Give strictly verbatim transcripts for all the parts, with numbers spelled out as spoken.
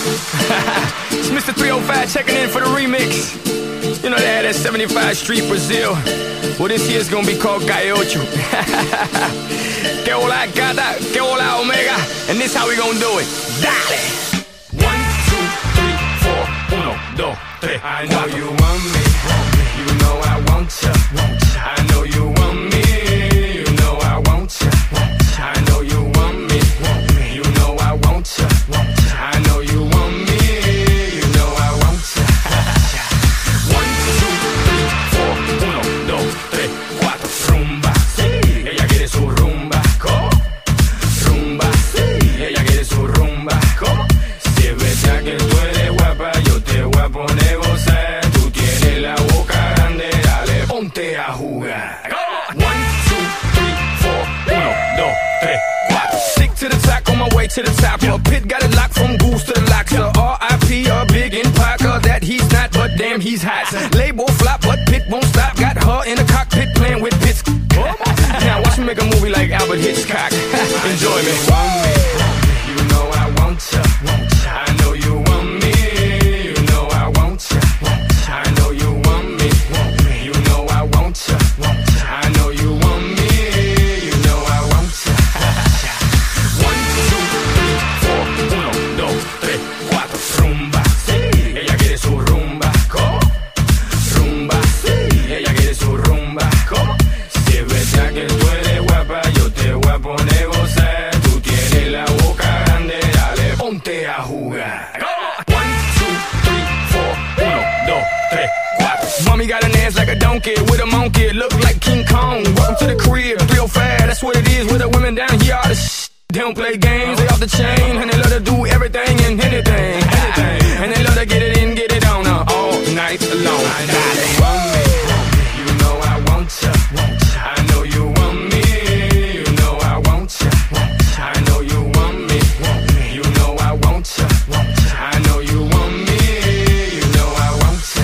It's Mister three oh five checking in for the remix. You know they had that seventy-five Street Brazil. Well, this year's gonna be called Calle Ocho. Que hola gata, que hola omega. And this how we gonna do it. Dale! One, two, three, four, uno, dos, tres. I know you want me, you know I want ya. I know you want me, you know I want ya. I know you want me, you know I want ya. I know you want me, you know I want ya. One, two, three, four, uno, dos, tres, cuatro. Rumba, sí, ella quiere su rumba. ¿Cómo? Rumba, sí, ella quiere su rumba. ¿Cómo? Si es verdad que tú eres guapa, yo te voy a poner gozar. Tú tienes la boca grande, dale, ponte a jugar. One, two, three, four, uno, dos, tres, cuatro. Stick to the top, on my way to the top. A pit got it locked from goose to the locks. R I P a big in Parker that he's not, but damn he's hot. Label flop, but Pit won't stop. Got her in the cockpit playing with bits. Now watch me make a movie like Albert Hitchcock. Enjoy me. Want me, you know I want ya. I know you want me, you know I want ya. I know you want me, you know I want ya. I know you want me, you know I want ya. One, two, three, four, uno, dos, tres, cuatro. Rumba, sí, ella quiere su rumba. ¿Cómo? Rumba, sí, ella quiere su rumba. ¿Cómo? Si es verdad que tú eres guapa, yo te voy a poner gozar. Tú tienes la boca grande, dale, ponte a jugar. One, two, three, four, uno, dos, tres, cuatro. Mommy got an ass like a donkey with a monkey, look like King Kong. Welcome to the crib, three oh five, that's what it is. With the women down here are the sh**. They don't play games, they off the chain, and they love to do everything and anything, anything. And they love to get it in, get it on uh, all night long. I know you want me, you know I want ya. I know you want me, you know I want ya. I know you want me, you know I want ya. I know you want me, you know I want ya.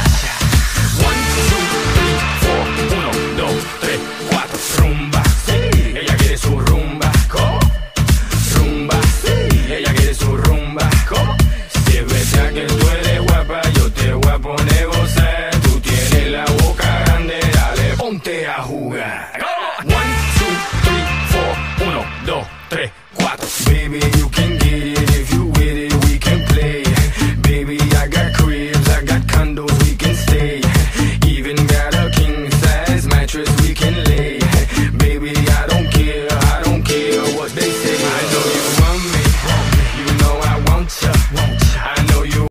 One, two, three, four, uno, dos, tres, cuatro. Rumba, sí, ella quiere su rumba. ¿Cómo? Rumba, sí, ella quiere su rumba. ¿Cómo? Si es verdad que tú eres guapa, yo te voy a poner gozar. Tú tienes la boca grande, dale, ponte a jugar. One, two, three, four, uno, dos, tres, cuatro. Baby, you can get it if you with it, we can play. Baby, I got cribs, I got condos, we can stay. Even got a king size mattress we can lay. Baby, I don't care, I don't care what they say. I know you want me, you know I want ya.